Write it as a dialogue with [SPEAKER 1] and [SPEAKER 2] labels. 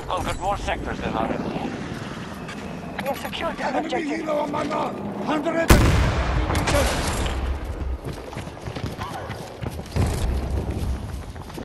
[SPEAKER 1] We've conquered more sectors than already. We have secured that
[SPEAKER 2] Enemy
[SPEAKER 1] objective.
[SPEAKER 2] helo on my mark! 100